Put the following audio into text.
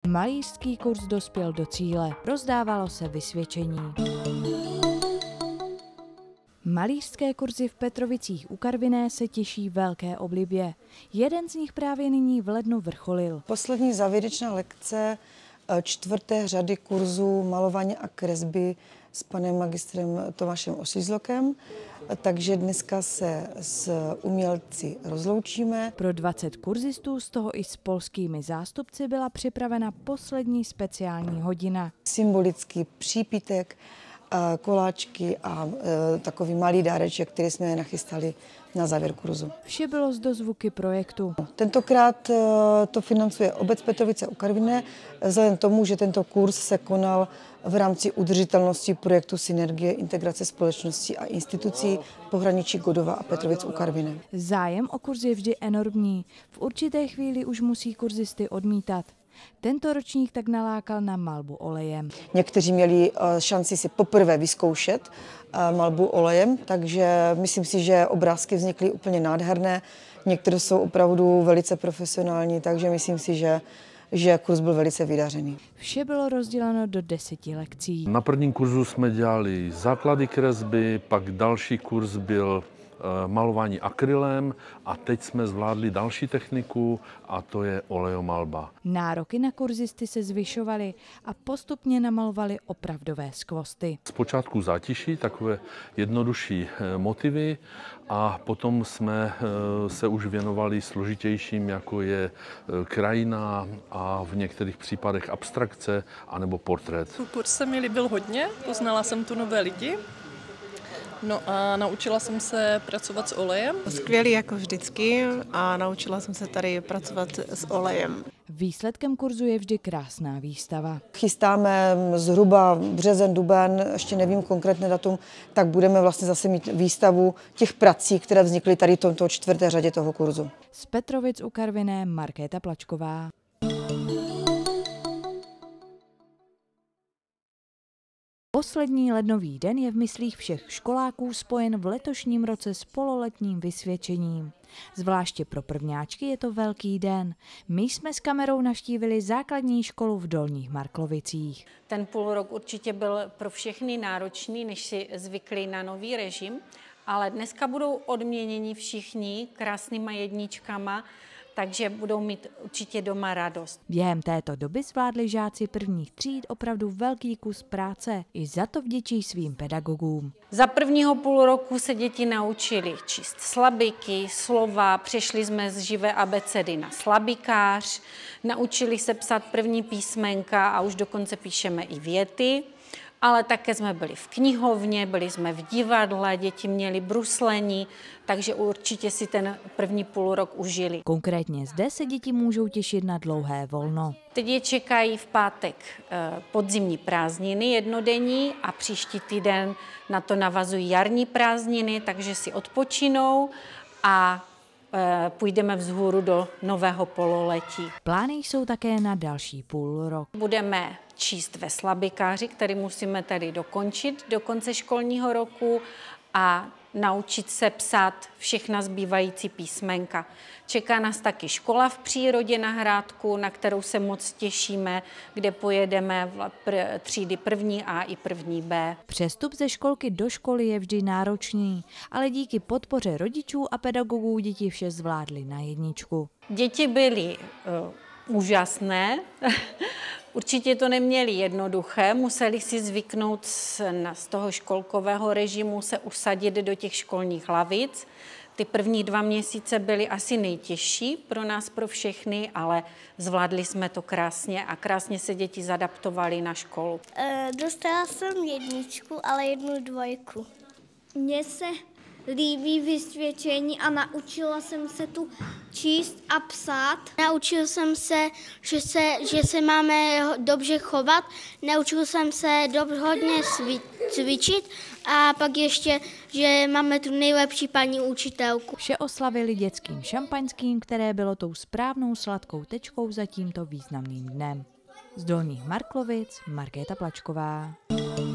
Malířský kurz dospěl do cíle. Rozdávalo se vysvědčení. Malířské kurzy v Petrovicích u Karviné se těší velké oblibě. Jeden z nich právě nyní v lednu vrcholil. Poslední závěrečná lekce 4. řady kurzu malování a kresby s panem magistrem Tomášem Osizlokem, takže dneska se s umělci rozloučíme. Pro 20 kurzistů, z toho i s polskými zástupci, byla připravena poslední speciální hodina. Symbolický přípitek, koláčky a takový malý dáreček, který jsme nachystali na závěr kurzu. Vše bylo z dozvuky projektu. Tentokrát to financuje obec Petrovice u Karviné, vzhledem tomu, že tento kurz se konal v rámci udržitelnosti projektu Synergie integrace společností a institucí pohraničí Godova a Petrovic u Karviné. Zájem o kurz je vždy enormní. V určité chvíli už musí kurzisty odmítat. Tento ročník tak nalákal na malbu olejem. Někteří měli šanci si poprvé vyzkoušet malbu olejem, takže myslím si, že obrázky vznikly úplně nádherné. Některé jsou opravdu velice profesionální, takže myslím si, že kurz byl velice vydařený. Vše bylo rozděleno do 10 lekcí. Na prvním kurzu jsme dělali základy kresby, pak další kurz byl malování akrylem a teď jsme zvládli další techniku a to je olejomalba. Nároky na kurzisty se zvyšovaly a postupně namalovali opravdové skvosty. Zpočátku zátiší, takové jednodušší motivy a potom jsme se už věnovali složitějším, jako je krajina a v některých případech abstrakce anebo portrét. Kurz se mi líbil hodně, poznala jsem tu nové lidi. No a naučila jsem se pracovat s olejem. Skvělý jako vždycky a naučila jsem se tady pracovat s olejem. Výsledkem kurzu je vždy krásná výstava. Chystáme zhruba březen, duben, ještě nevím konkrétně datum, tak budeme vlastně zase mít výstavu těch prací, které vznikly tady v tomto 4. řadě toho kurzu. Z Petrovic u Karviné Markéta Plačková. Poslední lednový den je v myslích všech školáků spojen v letošním roce s pololetním vysvědčením. Zvláště pro prvňáčky je to velký den. My jsme s kamerou navštívili základní školu v Dolních Marklovicích. Ten půlrok určitě byl pro všechny náročný, než si zvykli na nový režim, ale dneska budou odměněni všichni krásnýma jedničkama, takže budou mít určitě doma radost. Během této doby zvládli žáci prvních tříd opravdu velký kus práce. I za to vděčí svým pedagogům. Za prvního půl roku se děti naučili číst slabiky, slova, přešli jsme z živé abecedy na slabikář, naučili se psát první písmenka a už dokonce píšeme i věty. Ale také jsme byli v knihovně, byli jsme v divadle, děti měly bruslení, takže určitě si ten první půlrok užili. Konkrétně zde se děti můžou těšit na dlouhé volno. Teď je čekají v pátek podzimní prázdniny jednodenní a příští týden na to navazují jarní prázdniny, takže si odpočinou a půjdeme vzhůru do nového pololetí. Plány jsou také na další půlrok. Budeme číst ve slabikáři, který musíme tady dokončit do konce školního roku a naučit se psát všechna zbývající písmenka. Čeká nás taky škola v přírodě na Hrádku, na kterou se moc těšíme, kde pojedeme třídy 1. A i 1. B. Přestup ze školky do školy je vždy náročný, ale díky podpoře rodičů a pedagogů děti vše zvládly na jedničku. Děti byly úžasné. Určitě to neměli jednoduché, museli si zvyknout z toho školkového režimu se usadit do těch školních lavic. Ty první 2 měsíce byly asi nejtěžší pro nás, pro všechny, ale zvládli jsme to krásně a krásně se děti zadaptovaly na školu. Dostala jsem 1, ale 1 2. Mně se líbí vysvědčení a naučila jsem se tu číst a psát. Naučil jsem se, že se máme dobře chovat. Naučil jsem se hodně cvičit a pak ještě, že máme tu nejlepší paní učitelku. Vše oslavili dětským šampaňským, které bylo tou správnou sladkou tečkou za tímto významným dnem. Z Dolních Marklovic Markéta Plačková.